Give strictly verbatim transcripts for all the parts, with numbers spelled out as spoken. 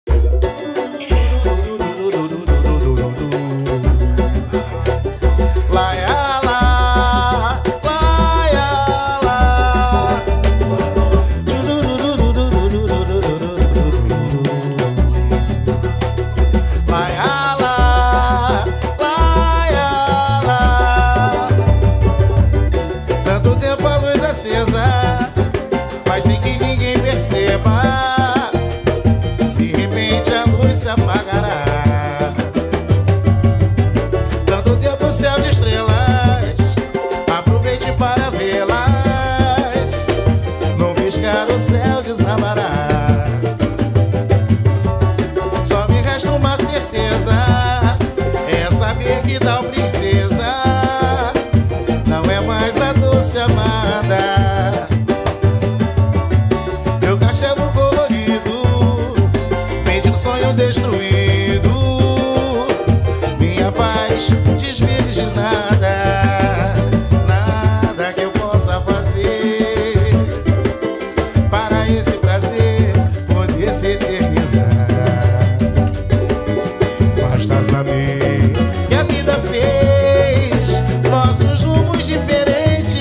Mas sem que ninguém perceba, de repente a luz se apagará. Tanto tempo o céu de estrelas, aproveite para vê-las. Não piscar o céu desabará. Só me resta uma certeza, é saber que tal princesa não é mais a doce amada. Meu castelo colorido vem de um sonho destruído, minha paz desvirginada. Nada que eu possa fazer para esse prazer poder se eternizar. Basta saber que a vida fez nossos rumos diferentes,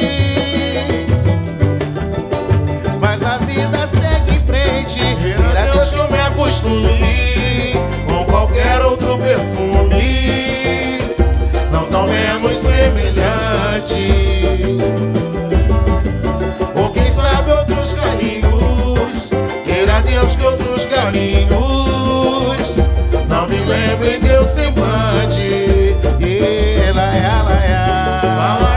mas a vida segue em frente. Queira Deus que eu me acostume com qualquer outro perfume, não tão menos semelhante. Ou quem sabe outros carinhos, queira Deus que outros carinhos não me lembrem teu semblante. Ela, ela, ela,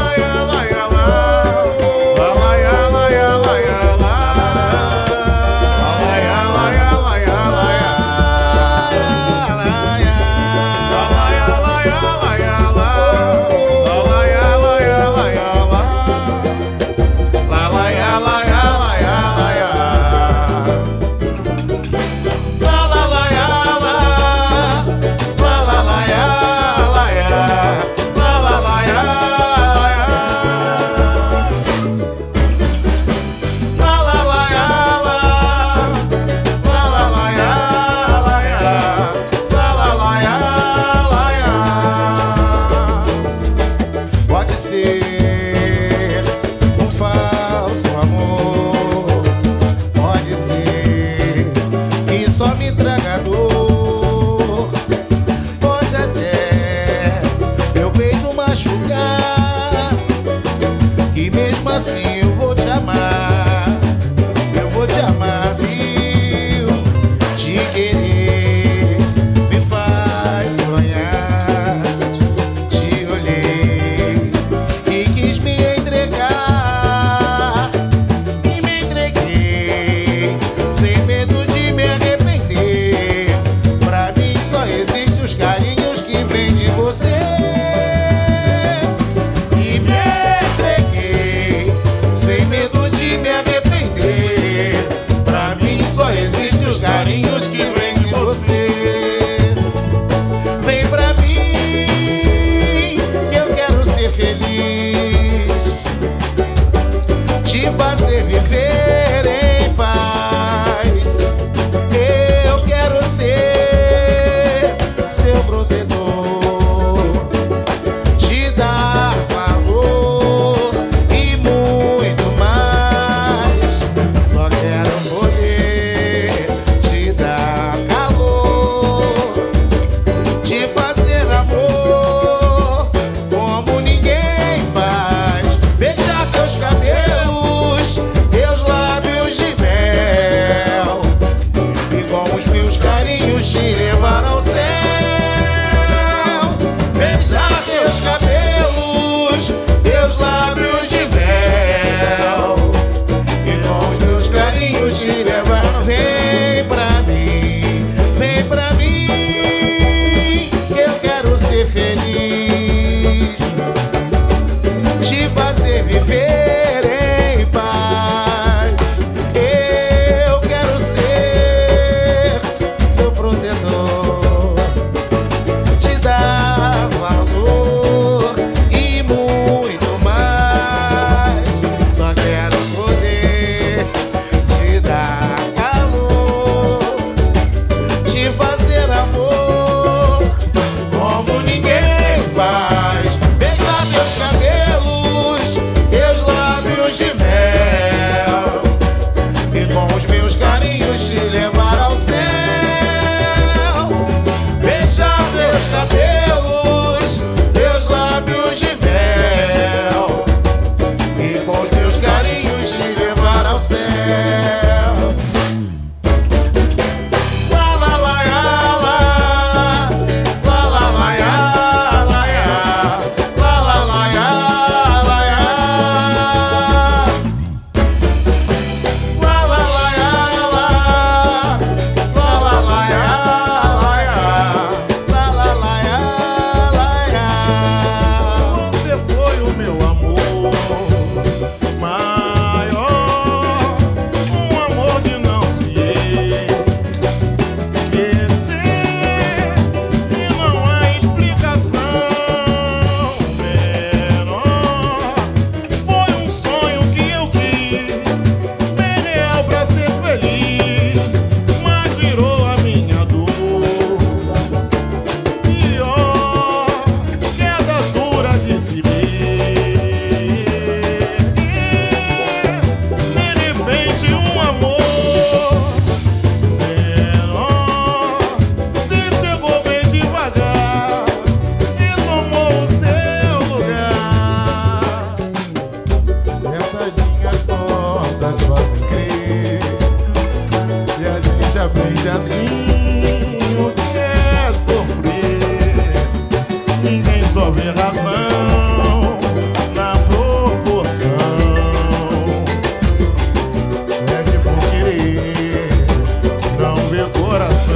pode ser um falso amor, pode ser que só me traga dor, pode até meu peito machucar, que mesmo assim eu vou te amar, eu vou te amar, viu? Te querer me faz sonhar. Te olhei e quis me entregar, e me entreguei sem medo de me arrepender. Pra mim só existem os carinhos que vêm de você. E me entreguei sem medo de me arrepender. Pra mim só existem os carinhos que vêm de você. Vem pra mim que eu quero ser feliz, te fazer viver em paz. Eu quero ser seu protetor, te dar valor e muito mais. Só quero poder te dar calor, te fazer amor como ninguém faz. Beijar teus cabelos, teus lábios de mel, e com os meus carinhos te levar ao céu. Beijar teus cabelos, teus lábios de mel, e com os meus carinhos te levar. Vem pra mim, vem pra mim, que eu quero ser feliz, te fazer viver em paz. Eu quero ser seu protetor,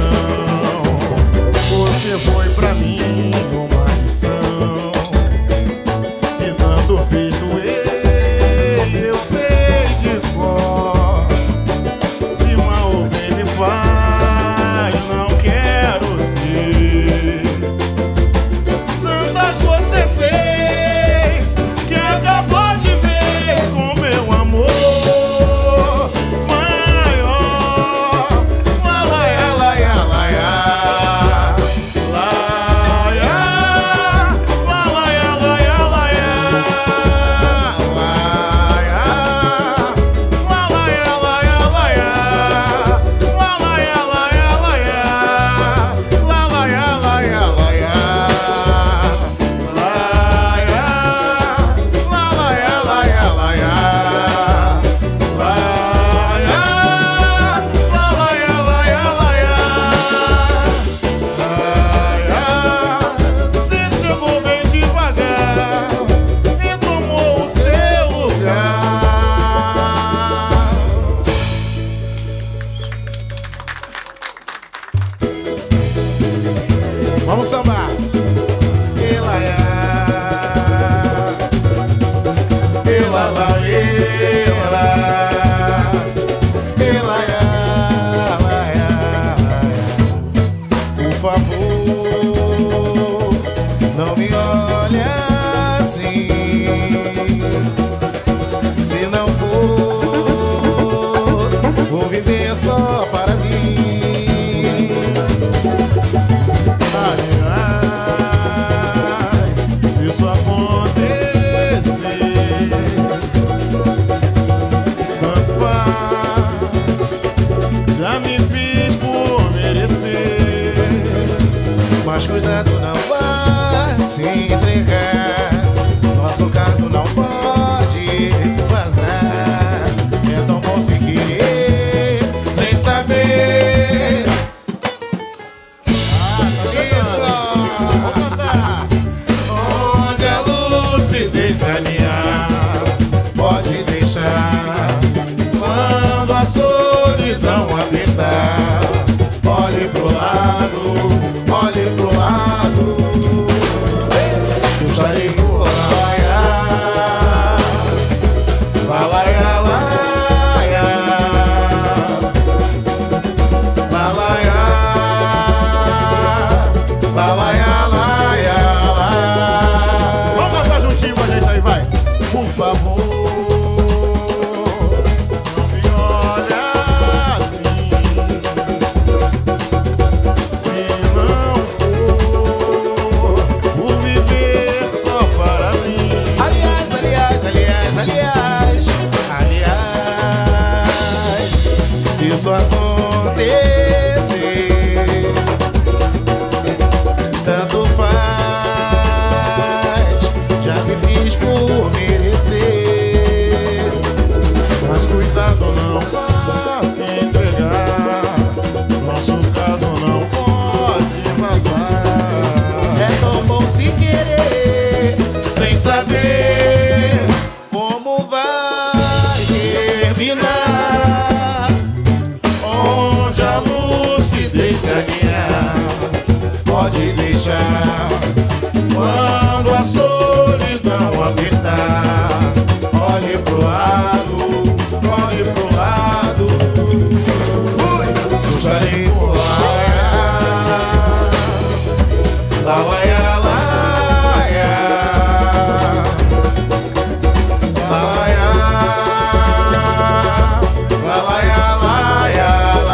Você foi pra mim uma lição, e tanto fiz doer, eu sei de cor. Se mal alguém me faz, não quero ter. Tantas você fez, que acabou de vez com meu amor maior. Laia, laia, laia, laia, laia, laia, laia, laia, laia, laia, laia, laia, laia, laia, laia. Você chegou bem devagar e tomou o seu lugar. Vamos sambar. Elaia, elala, ela, elaia, laia. Por favor, não me olhe assim. Se não for, vou viver só para mim. Aliás, se isso acontecer, tanto faz, já me fiz por merecer. Mas cuidado, não vai se entregar. Nosso caso não pode vazar. É tão bom se querer sem saber. Vou cantar. Onde a lucidez alinhar, Pode deixar quando a solidão apertar, olhe pro lado, olhe pro lado. Eu estarei por lá. Laia, laia, laia, laia, laia, laia. vamos cantar juntinho com a gente aí, vai. Por favor, não me olha assim. Se não for, vou viver só para mim. Aliás, aliás, aliás, aliás, aliás, se isso acontecer, tanto faz, já me fiz por merecer. Mas cuidado, não vá se entregar, nosso caso não pode vazar. É tão bom se querer sem saber como vai terminar. Onde a lucidez se alinhar, Pode deixar quando a solidão apertar, olhe pro lado, olhe pro lado. Eu estarei por lá. Laia, laia, laia, laia, laia,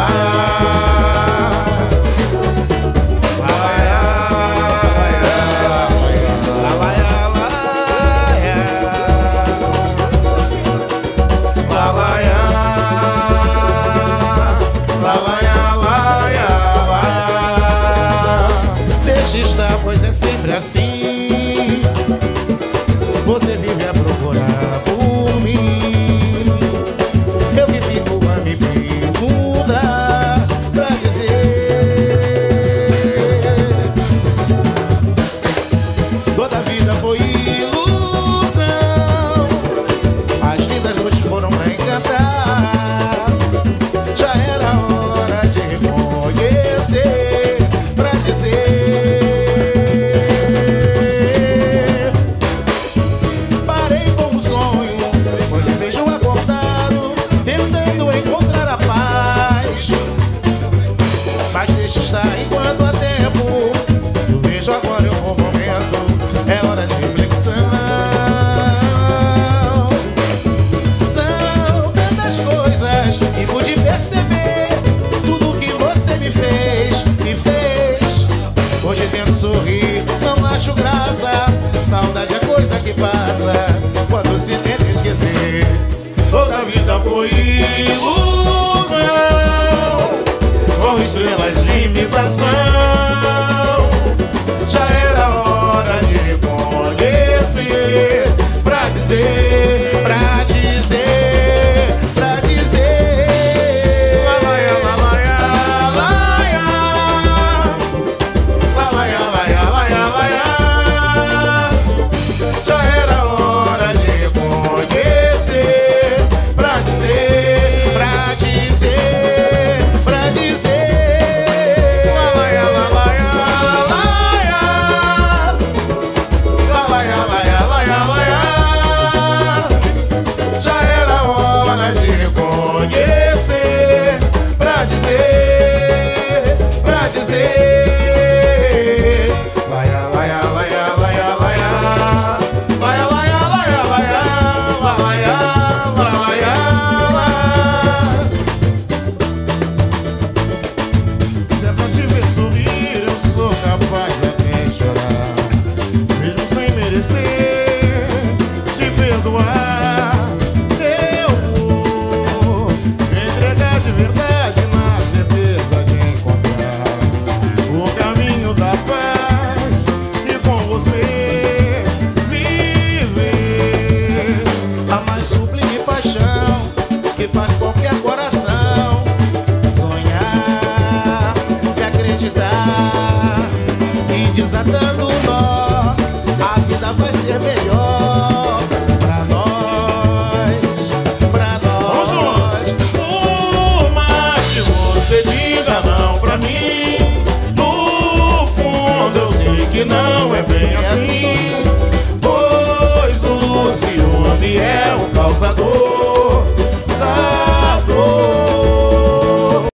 Deixa estar, pois é sempre assim. Você vive a procurar por mim. Eu que fico a me perguntar pra dizer: toda a vida foi ilusão. As lindas noites foram pra encantar. Já era hora de reconhecer passa. Saudade é coisa que passa quando se tenta esquecer. Toda a vida foi ilusão, com estrelas de imitação. Já era hora de conhecer, pra dizer, Pra dizer, pra dizer lalaia, lalaia, lalaia, lalaia, lalaia, lalaia, lalaia. Já era hora de conhecer, pra dizer, Pra dizer, pra dizer lalaia, lalaia, lalaia, lalaia, lalaia, lalaia, lalaia. Já era hora de conhecer, pra dizer, pra dizer laia, laia, laia, laia, laia, laia, laia, laia, laia, laia, laia, laia. Se é pra te ver sorrir, eu sou capaz de até chorar, mesmo sem merecer te perdoar. Eu vou entregar de verdade, na certeza de encontrar o caminho da paz e com você viver. a mais sublime paixão que faz qualquer coração sonhar e acreditar. E desatando o nó, a vida vai ser melhor pra nós, pra Vamos, João. nós. Por mais que você diga não pra mim, no fundo eu sei que não é bem assim, pois o ciúme é o causador da dor.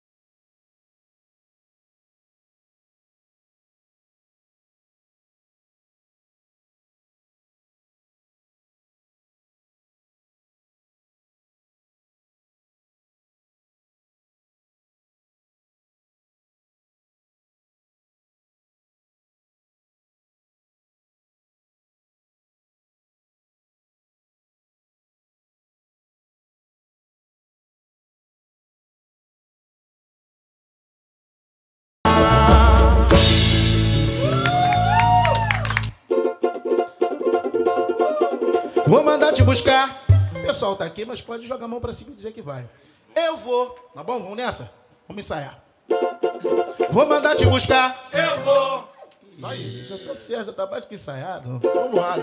Vou mandar te buscar. O pessoal tá aqui, mas pode jogar a mão pra cima e dizer que vai. Eu vou, tá bom? Vamos nessa? Vamos ensaiar. Vou mandar te buscar. Eu vou. Isso aí, já tá certo, já tá mais do que ensaiado. Vamos lá.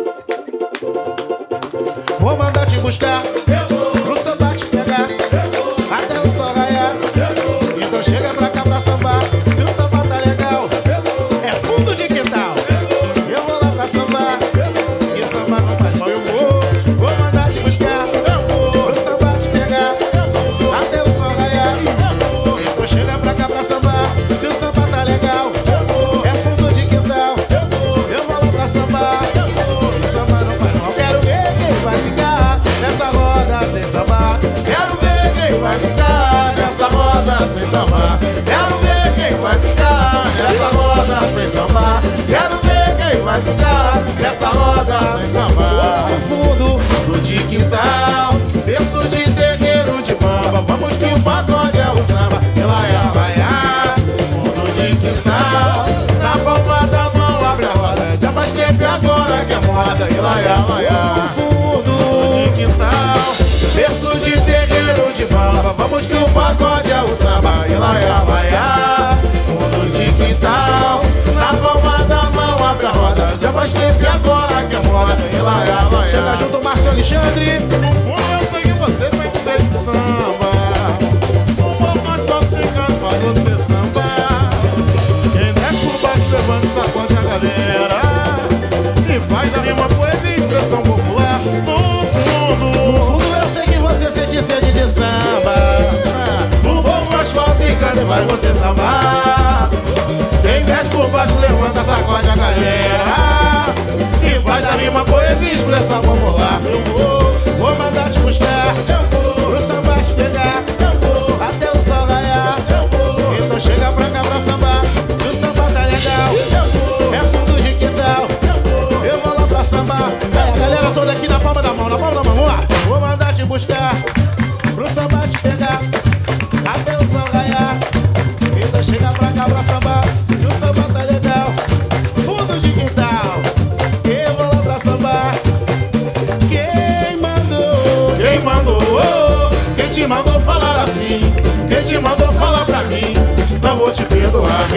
Vou mandar te buscar. Eu vou. Pro samba te pegar. Eu vou. Até o sol raiar. Eu vou. Então chega pra cá pra sambar. Que o samba tá legal. É fundo de quintal. Eu vou lá pra sambar. E samba não faz mal, eu vou. Vou mandar te buscar. Eu vou. Pro samba te pegar. Eu vou. Até o sol raiar. Eu vou. Então chega pra cá pra sambar. Se o samba tá legal. Eu vou. É fundo de quintal. Eu vou. Eu vou lá pra sambar. Eu vou. E samba não faz mal. Quero ver quem vai ficar nessa roda sem sambar. Quero ver quem vai ficar nessa roda sem sambar. Quero ver quem vai ficar nessa roda sem sambar. Quero ver quem vai ficar nessa roda sem sambar. No fundo do de quintal, berço de terreiro de bamba. Vamos que o pagode é o samba. Elaia, laia, fundo de quintal, na palma da mão abre a roda. Já faz tempo agora que é moda. Elaia, laia, no fundo de quintal, berço de terreiro de bamba. Vamos que o pagode é o samba. Elaia, laia, fundo de quintal, na palma da mão abre a roda. Já faz tempo agora que é moda. Elaia, laia. Chega junto, Márcio Alexandre. No fundo eu sei que você sente ser de samba. Um pouco mais forte de canto faz você sambar. Quem desce por baixo levanta e sacode a galera e faz a rima, poesia e expressão popular. No fundo, No fundo eu sei que você sente sede de samba. um pouco mais forte de canto faz você sambar. Quem desce por baixo levanta, sacode a galera e faz a rima, poesia e expressão popular. Eu vou, vou mandar te buscar. Eu vou, Pro samba te pegar. eu vou, Até o sol raiar. eu vou, Então chega pra cá pra sambar. E o samba tá legal. eu vou, É fundo de quintal. eu vou.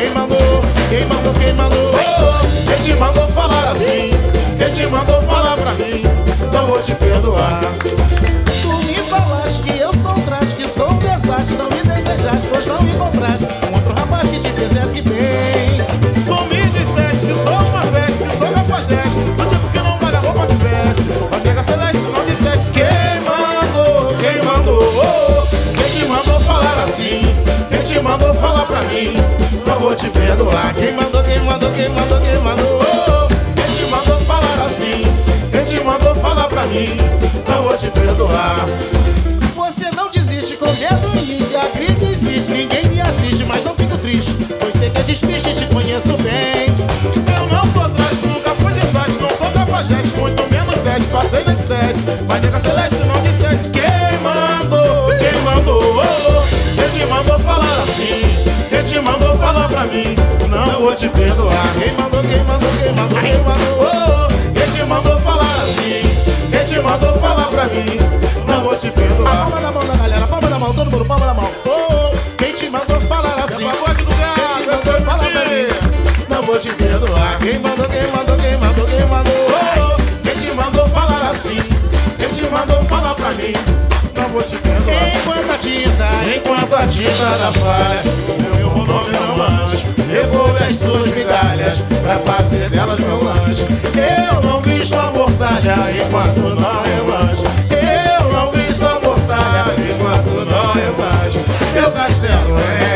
Quem mandou, quem mandou, quem mandou? Oh, quem te mandou falar assim? Quem te mandou falar pra mim? Não vou te perdoar. Tu me falaste que eu sou um traste, que sou um desastre. Não me desejaste, pois não me compraste um outro rapaz que te fizesse bem. Tu me disseste que sou uma veste, que sou cafajeste, do tipo que não vale a roupa que veste. Mas nega celeste, não disseste. Quem mandou, quem mandou? Oh, quem te mandou falar assim? Quem te mandou falar pra mim? Não vou te perdoar. Quem mandou, quem mandou, quem mandou, quem mandou? Oh, quem te mandou falar assim? Quem te mandou falar pra mim? Não vou te perdoar. Você não desiste com medo e a grita existe. Ninguém me assiste, mas não fico triste, pois sei que é despiste e te conheço bem. Eu não sou traste, nunca fui desastre. Não sou cafajeste, muito menos veste. Passei nesse teste, mas nega celeste, não disseste. Quem mandou, quem mandou? Oh, quem te mandou falar assim? Quem te mandou falar pra mim? Não vou te perdoar. Quem mandou, quem mandou, quem mandou, quem mandou? Oh, quem te mandou falar assim? Quem te mandou falar pra mim? Não vou te perdoar. Palma na mão da galera, palma na mão, todo mundo, palma na mão. Oh, quem te mandou falar assim? Acabou aqui do gato, quem te mandou falar pra mim? não vou te perdoar. Quem mandou, quem mandou, quem mandou, quem mandou? Oh, quem te mandou falar assim? Quem te mandou falar pra mim? Não vou te perdoar. Enquanto a tinta, Enquanto a tinta da falha, meu nome não mancho. Devolve as suas migalhas pra fazer delas meu lanche. Eu não visto a mortalha enquanto não remancho. Eu não visto a mortalha enquanto não remancho. Meu castelo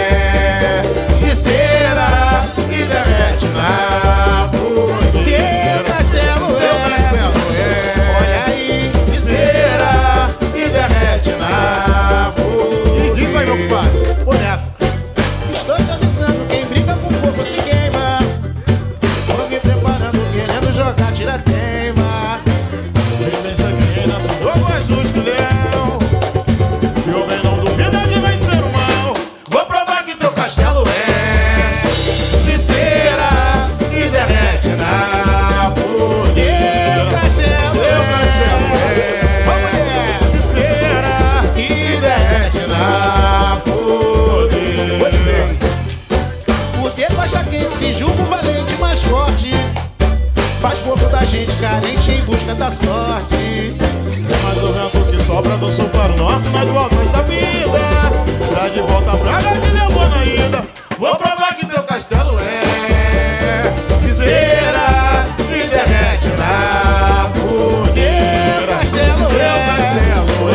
é de cera e derrete na fogueira. teu castelo Meu é, castelo é, olha aí, de cera e derrete na fogueira. E diz aí, meu pai. por essa. Estou te avisando, quem brinca com fogo se queima. Tô me preparando, querendo jogar tira-teima. Vem bem sangue, nosso jogo é justo, leal. E o bem não duvida de vencer o mal. Vou provar que teu castelo é de cera e derrete na fogueira. Teu castelo Teu é, castelo é vamos de cera e derrete na fogueira. Vou dizer, o dedo acha quente, se julga o valente mais forte. Faz pouco da gente carente em busca da sorte. Mas o vento que sopra do sul para o norte, mas de volta da vida. Pra de volta a praga que levou na ida. Vou provar que teu castelo é de cera e derrete na fogueira. Teu castelo Teu é, castelo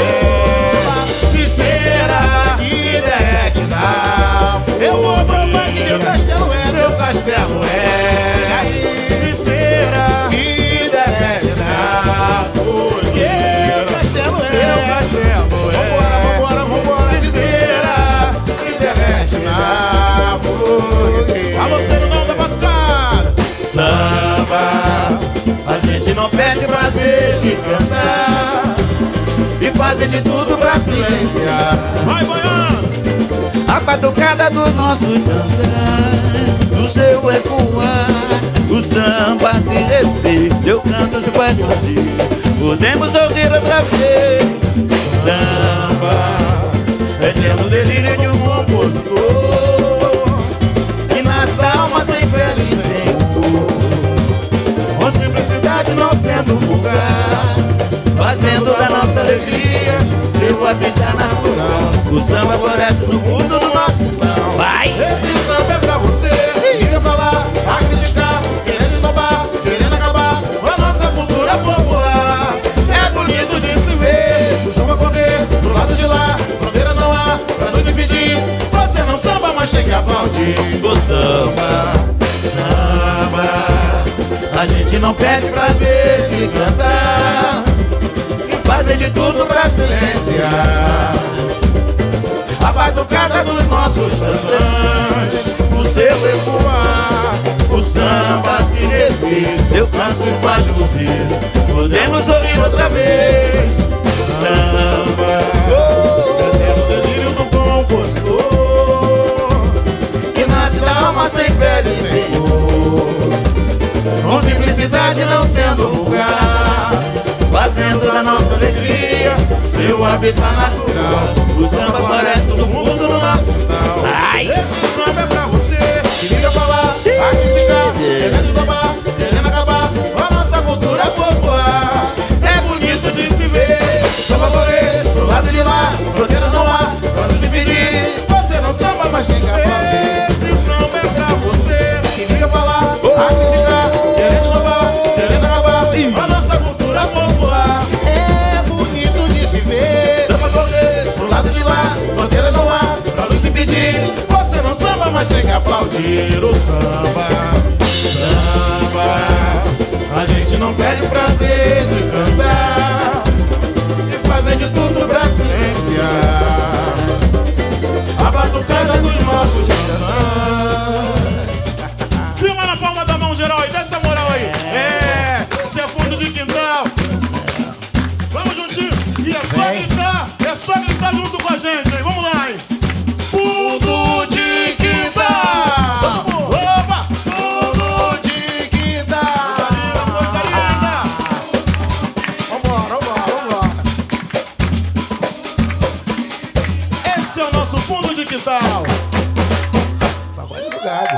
é de cera e derrete na fogueira. eu vou provar que teu castelo é. Teu castelo é de cera e derrete na fogueira. Teu castelo é. Teu castelo é Vambora, vambora, vambora. de cera e derrete na fogueira. A você não dá batucada. Samba, a gente não perde prazer de cantar e fazer de tudo pra silenciar. Vai, Baiano! A batucada do nosso cantar, do seu ecoar, o samba se refez, eu canto se pode ouvir, podemos ouvir outra vez. Samba, eterno delírio de um compositor que nasce da alma sem pele e sem cor, com simplicidade não sendo vulgar, fazendo da nossa alegria seu habitat natural. O samba floresce no fundo do nosso quintal. Vai! Esse samba é pra você que quer falar, acreditar, querendo inovar, querendo acabar com a nossa cultura popular. É bonito de se ver o samba correr pro lado de lá. Fronteiras não há pra nos impedir. Você não samba, mas tem que aplaudir. O samba, samba, a gente não perde prazer de cantar e fazer de tudo pra silenciar a batucada dos nossos tantãs, o seu ecoar, o samba se refez, eu canso e faz luzir, podemos ouvir outra vez. Samba, eterno delírio do compositor que nasce da alma sem pele e sem cor, com simplicidade não sendo vulgar, fazendo da nossa alegria seu habitat natural. O samba aparece todo mundo no nosso quintal. Ai. Esse samba é pra você Se liga pra lá, a criticar, querendo esnobar, querendo acabar com a nossa cultura popular. É bonito de se ver, samba correr pro lado de lá, fronteiras não há, pra nos impedir. Você não samba, mas tem que aplaudir. Esse samba é pra você. Se liga pra lá, a criticar, querendo esnobar, querendo acabar com a nossa cultura popular. É bonito de se ver, samba correr pro lado de lá, fronteiras não há, pra nos impedir. Você não samba, mas tem que aplaudir o samba. Samba, a gente não perde o prazer de cantar e fazer de tudo pra silenciar a batucada dos nossos restaurantes. Firma na palma da mão, geral, e dá essa moral aí. É, isso é fundo de quintal. Vamos juntinho. E é só gritar, é só gritar junto com a gente, hein? Vamos lá, hein? Fundo de quintal! Opa! Fundo de quintal! Coisa linda! Vambora, vambora, vambora! Esse é o nosso fundo de quintal. Pagode do gado.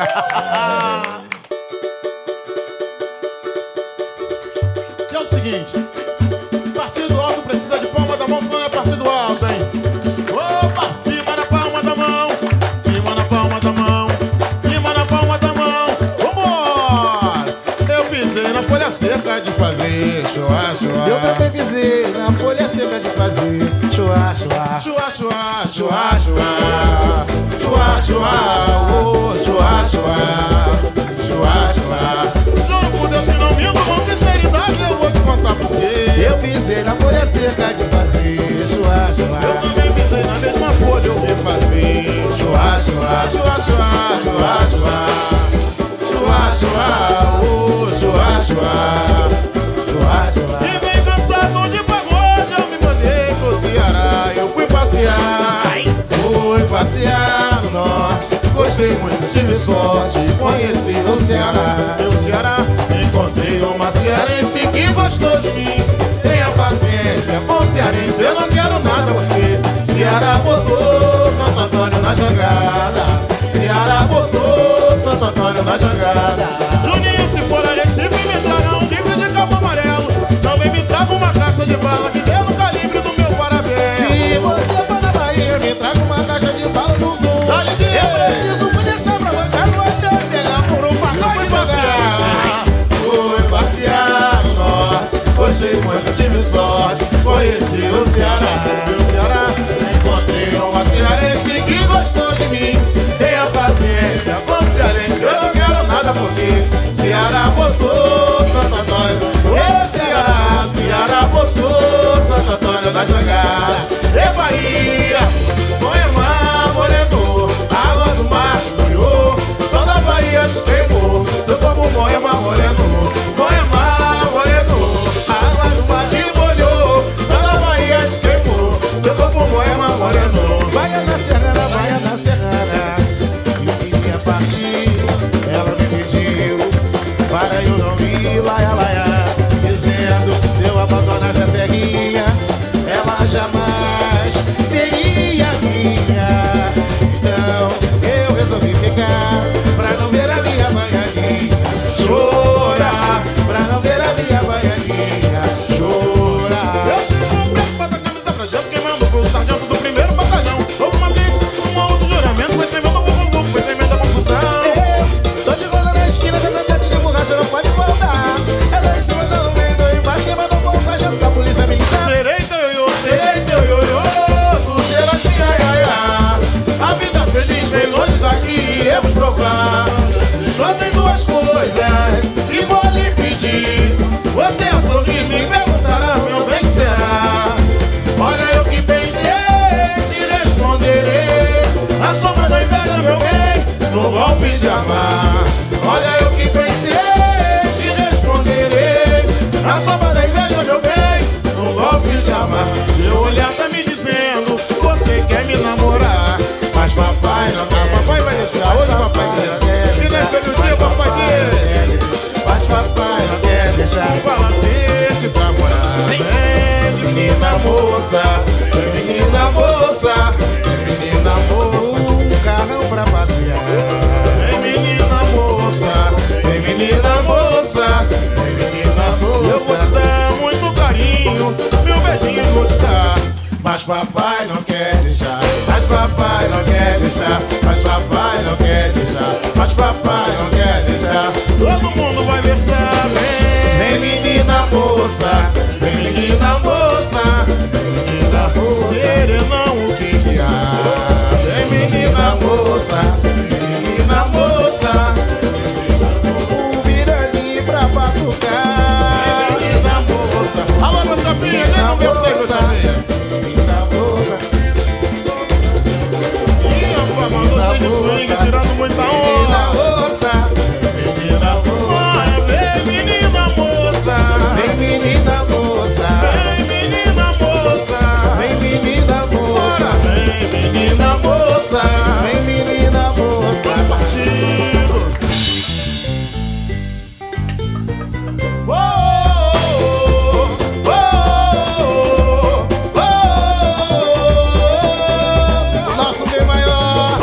E é o seguinte, partido alto precisa de palma da mão, senão não é partido alto, hein? Opa! Firma na palma da mão, firma na palma da mão, firma na palma da mão. Vambora! Eu pisei na folha seca de fazer choá, choá. Eu também pisei na folha seca de fazer chuá, chuá. Choá, choá, choá, choá. Choá, choá, oh, choá, choá. Choá, choá. Juro por Deus que não minto, com sinceridade eu vou te contar por quê. Eu pisei na folha seca de fazer chuá, chuá. Eu também pisei na mesma folha, eu vi fazer choá, choá, choá, choá, choá, choá. Choá, choá, oh, choá, choá. Chuá, chuá. E bem cansado de pagode, eu me mandei pro Ceará. Eu fui passear, fui passear no norte. Gostei muito, tive sorte, conheci o Ceará. No Ceará, encontrei uma cearense que gostou de mim. Tenha paciência com cearense, eu não quero nada porque Ceará botou Santo Antônio na jangada. Ceará botou Santo Antônio na jangada. Juninho, se for a Recife, me traga um rifle de cabo amarelo. Também me traga uma caixa de bala que dê no calibre do meu parabéns. Se você for na Bahia, me traga uma caixa de bala do gol. Eu preciso conhecer pra bancar no hotel, pegar por um pacote Fui de passear, fui passear no norte. Gostei muito, tive sorte, conheci o Ceará. No Ceará, encontrei uma cearense que gostou de mim. Tenha paciência com cearense, eu não quero nada porque Ceará botou Santo Antônio. Ô Ceará, Ceará botou Santo Antônio na jangada. E Bahia, Moema, Moreno, água do mar molhou, só da Bahia te queimou. Teu corpo Moema, Moreno, Moema, Moreno, água do mar te molhou, só da Bahia te queimou. Teu corpo Moema, Moreno. Vai na serrana, vai na serrana. E queria partir, ela me pediu para eu não ir lá, ela ia dizendo se eu abandonasse a serrinha, ela eu vou te dar muito carinho, mil beijinhos vou te dar. Mas papai não quer deixar, mas papai não quer deixar, mas papai não quer deixar, mas papai não quer deixar. Todo mundo vai versar. Vem menina moça, vem menina moça, menina moça, serenão o que que há? vem menina moça, menina moça, um viraninho pra batucar. Vem menina moça. Alô, meu chapinha, nem não versei, meu chapinha. Mandou cheio de swing, tirando muita onda. Menina moça, Menina moça, vem menina moça, vem menina moça, vem menina moça, vem menina moça, vem menina moça, vem menina moça. vai partido. Oh, oh, oh, oh, oh, oh. Nosso bem maior.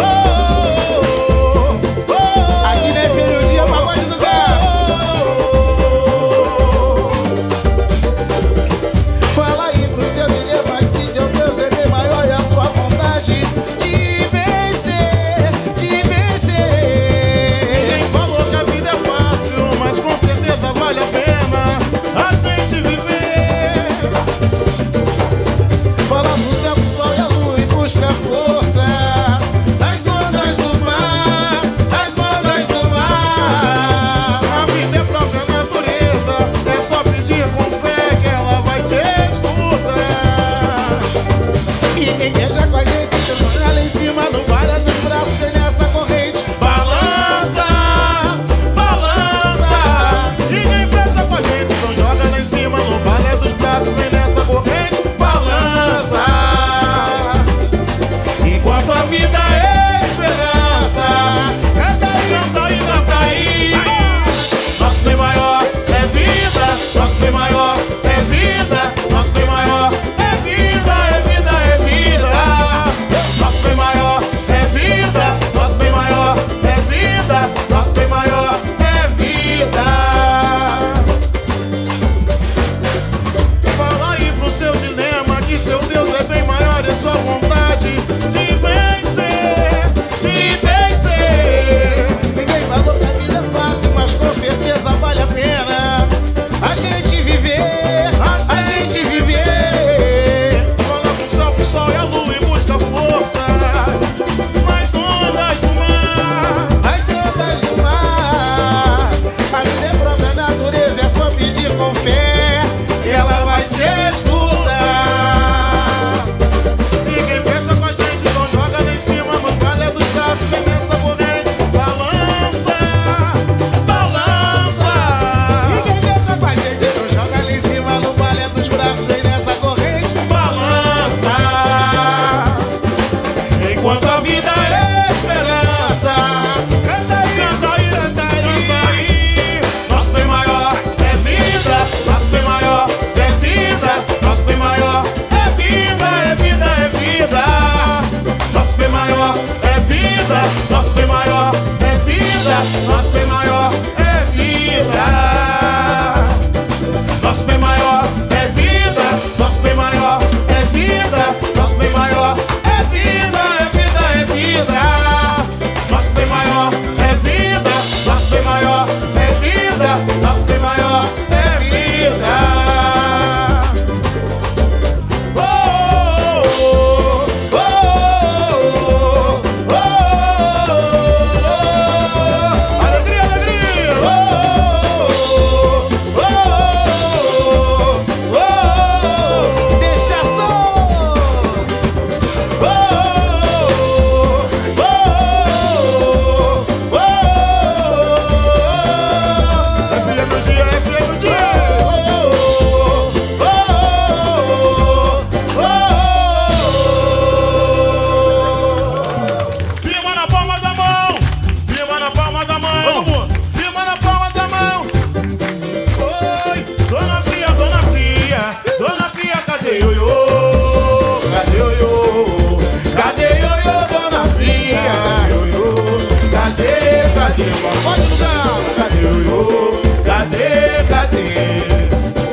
Nosso bem maior é vida, nosso bem maior é vida. Nosso bem maior é vida, nosso bem maior é vida, nosso bem maior é vida, é vida, é vida. Nosso bem maior é vida, nosso bem maior é vida, nosso bem maior é vida. Pode mudar. Cadê o ioiô? Cadê, cadê?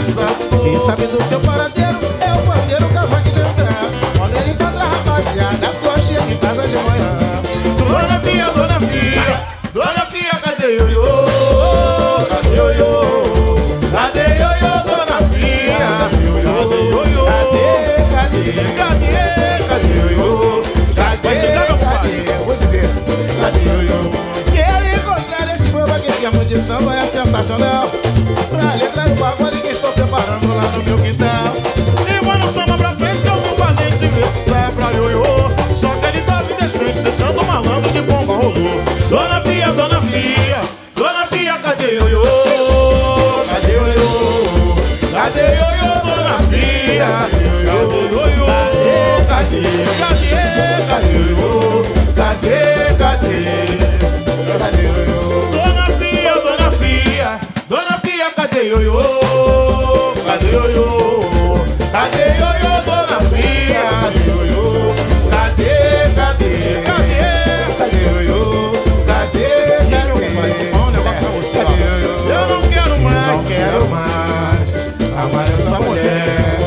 dançador. Quem sabe do seu paradeiro é o pandeiro cavaco cantar. Quando ele encontra a rapaziada, só chega em casa de manhã. Dona Fia, Dona Fia, Dona Fia, cadê ioiô? Cadê ioiô? Cadê ioiô, Dona Fia? Cadê ioiô? Cadê, cadê? Cadê, cadê ioiô? Cadê, Vai chegar, meu pai. cadê? Eu vou dizer, cadê ioiô? Quero encontrar esse povo aqui que a de samba é sensacional. Pra letra do pagode que estou preparando lá no meu quintal. E vai no samba pra frente que eu vi um valente versar pra ioiô. Só que ele tava indecente, deixando o malandro de bomba rolou. Dona Fia, Dona Fia, Dona Fia, cadê ioiô? Cadê ioiô? Cadê ioiô, Dona Fia? Cadê ioiô? Cadê? Cadê? Cadê ioiô? Cadê? Cadê? Cadê ioiô? Dona Fia, Dona Fia, Dona Fia, cadê ioiô? Cadê ioiô? Cadê ioiô, Dona Fia? Cadê ioiô? Cadê, cadê? Cadê? Cadê ioiô? Cadê, cadê? Vou falar um negócio pra você, ó. Cadê ioiô? Eu não quero mais, Não quero mais amar essa mulher.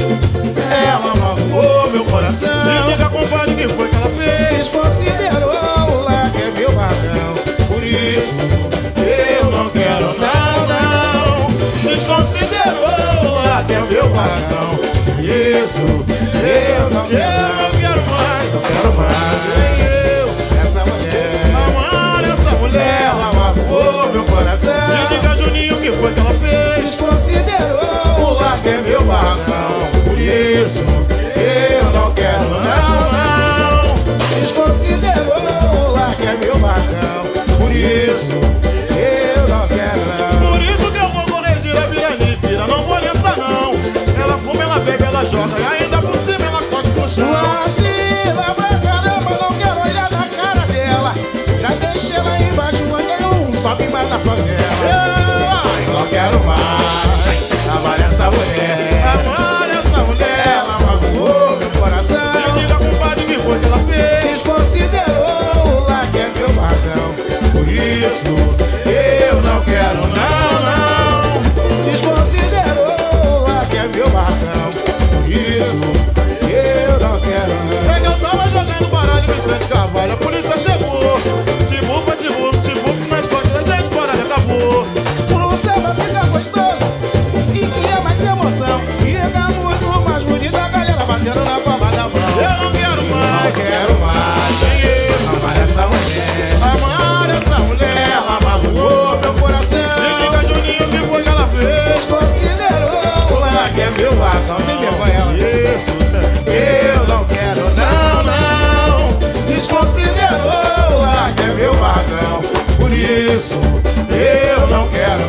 Ela magoou meu coração. Me diga, compadre, o que foi que ela fez? Desconsiderou o lar que é meu barrão. Por isso Eu não quero, não, não. Desconsiderou lá que é meu barrão. Isso, eu não quero, eu não quero mais. não quero mais Nem eu essa mulher. amar essa mulher. Ela magoou meu coração. Me diga, Juninho, o que foi que ela fez? Desconsiderou o lar que é meu barrão. Por isso eu não quero Não, não. não. Desconsiderou o lar que é meu barrão. Por isso eu não quero não. Por isso que eu vou corrigir a virani, vira, não vou nessa não. Ela fuma, ela bebe, ela joga e ainda por cima ela toca no chão. Vacila pra caramba, não quero olhar na cara dela. Já deixei ela embaixo, mandei um sobe embaixo da favela. Ai, Não quero mais amar essa mulher. amar essa mulher. Ela magoou meu coração. Me diga, compadre, o que foi que ela fez? Desconsiderou o lar que é meu barrão. Por isso eu não quero não, não. Desconsiderou o lar que é meu barrão. Por isso eu não quero não. É que eu tava jogando baralho Vicente Carvalho, a polícia chegou. Tibufa, tibufa, tibufa nas costas da gente, baralho acabou. Pro samba fica gostoso e cria mais emoção. Fica muito mais bonito a galera batendo na palma da mão. Eu não quero mais, Não quero mais nem eu amar essa mulher. amar essa mulher. Ela magoou meu coração. Me diga, Juninho, o que foi que ela fez? Desconsiderou o lar que é meu barrão. Sem vergonha ela. Isso, Eu não quero não, não. Desconsiderou o lar que é meu barrão. por isso eu não quero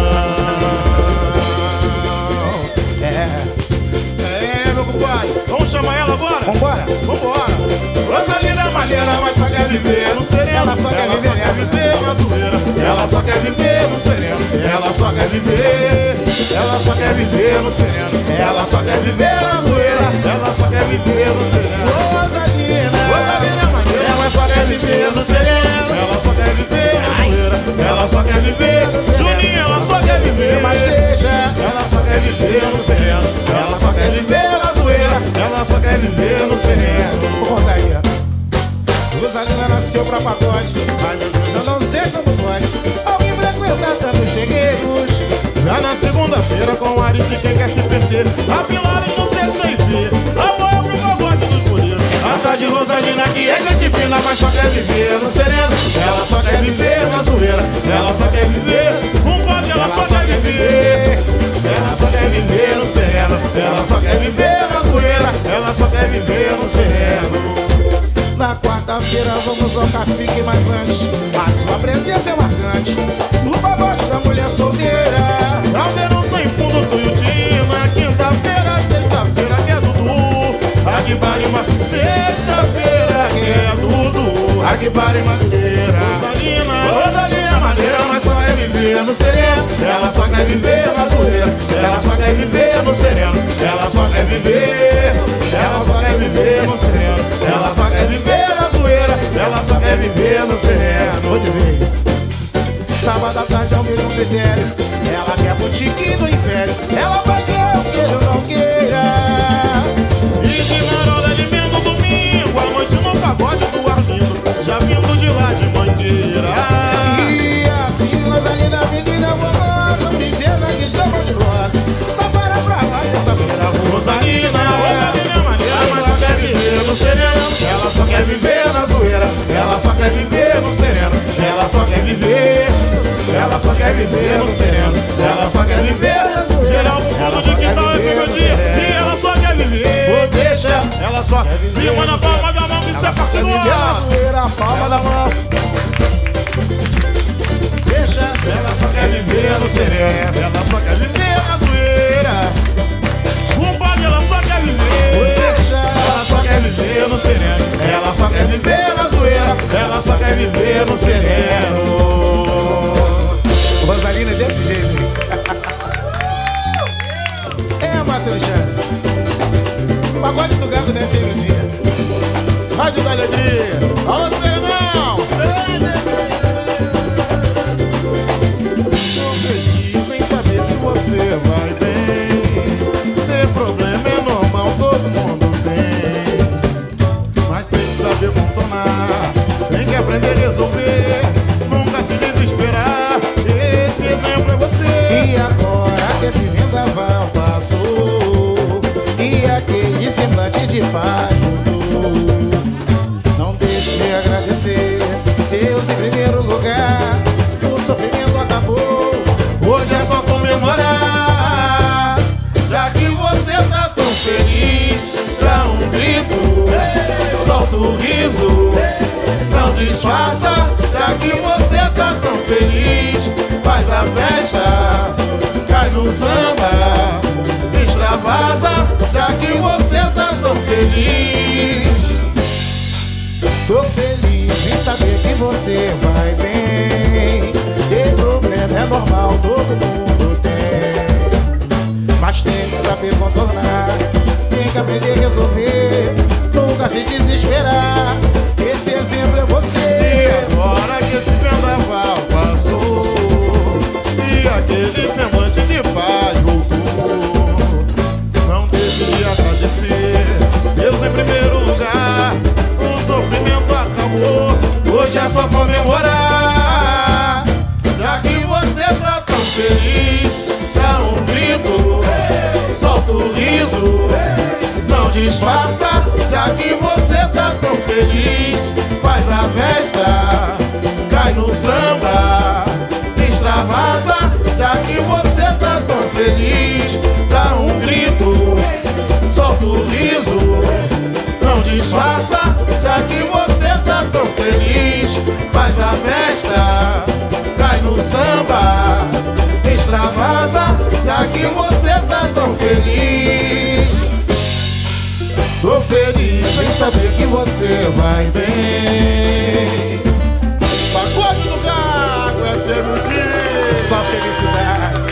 não. É, É, meu compadre, vamos chamar ela agora? vambora. Vambora. Rosalina é maneira, mas só quer viver no sereno. Ela só quer viver nessa. viver na zoeira. Ela só quer viver no sereno. Ela só quer viver. Ela só quer viver no sereno. Ela só quer viver na zoeira. Ela só quer viver no sereno. Rosalina, Rosalina é maneira, ela só quer viver no sereno. Ela só quer viver na zoeira. Ela só quer viver. Juninho, ela só quer viver. mas deixa. Ela só quer viver no sereno. Ela só quer viver na zoeira. Ela só quer viver no sereno. Vou contar aí, ó. Rosalina nasceu pra pagode. Ai meu Deus, eu não sei como pode alguém frequentar tantos terreiros. Já na segunda-feira com ar de quem quer se perder. A Pilares no C C I P. Apoio pro pagode dos boleiros. A tal de Rosalina que é gente fina, mas só quer viver no sereno. Ela só quer viver na zoeira. Ela só quer viver. Um pode, ela só quer viver. Ela só quer viver no sereno. Ela só quer viver na zoeira. Ela só quer viver no sereno. Na quarta-feira vamos ao cacique, mas antes a sua presença é marcante no pagode da mulher solteira. Caldeirão sem fundo, tuiutinho. Na quinta-feira, sexta-feira que é Dudu. Aqui Barima, sexta-feira que é Dudu. Aqui para em madeira. Rosalina, Rosalina é maneira, mas só é viver no sereno. Ela só quer viver na zoeira. Ela só quer viver no sereno. Ela só quer viver. Ela só quer viver no sereno. Ela só quer viver na zoeira. Ela só quer viver no sereno. Vou dizer. Sábado à tarde é o mesmo critério. Ela quer botiquim do império. Ela vai só quer viver no sereno. Ela só quer viver, ela só quer viver no sereno. Ela só quer viver. Geral no fundo de quintal é meu dia. E ela só quer viver. Ou deixa, ela só viva na palma da mão, que isso é parte do ar. A palma da mão. Deixa. Ela só quer viver no sereno. Ela só quer viver na zoeira. Compadre, ela só quer viver. Deixa. Ela só quer viver no sereno. Ela só quer viver na zoeira. Ela só quer viver no sereno. Rosalina é desse jeito. É, Márcio Alexandre. Pagode do gato, né, filho? Dia. Rádio da Alegria. Alô, Serenão. Tô feliz em saber que você vai bem. Ter problema é normal, todo mundo tem. Mas tem que saber contornar. Tem que aprender a resolver. Nunca se desesperar. Esse exemplo é você. E agora que esse vendaval passou e aquele semblante de paz mudou, não deixe de agradecer Deus em primeiro lugar. O sofrimento acabou, Hoje é só comemorar. Já que você tá tão feliz, dá um grito, solta o riso, não disfarça. Já que você tá tão feliz, faz a festa, cai no samba, extravasa. Já que você tá tão feliz. tô feliz em saber que você vai bem. Ter problema é normal, todo mundo tem, mas tem que saber contornar. Tem que aprender a resolver, nunca se desesperar. Esse exemplo é você. E agora que esse vendaval passou e aquele semblante de paz voltou, não deixe de agradecer Deus em primeiro lugar. O sofrimento acabou, hoje é só comemorar. Já que você tá tão feliz, dá um grito, solta o riso, não disfarça. Já que você tá tão feliz, faz a festa, cai no samba, extravasa. Já que você tá tão feliz, dá um grito, solta o riso, não disfarça. Já que você tá tão feliz, faz a festa, cai no samba, extravasa. Já que você tá tão feliz, tô feliz em saber que você vai bem. Pagode do Gago, é F M. Só felicidade.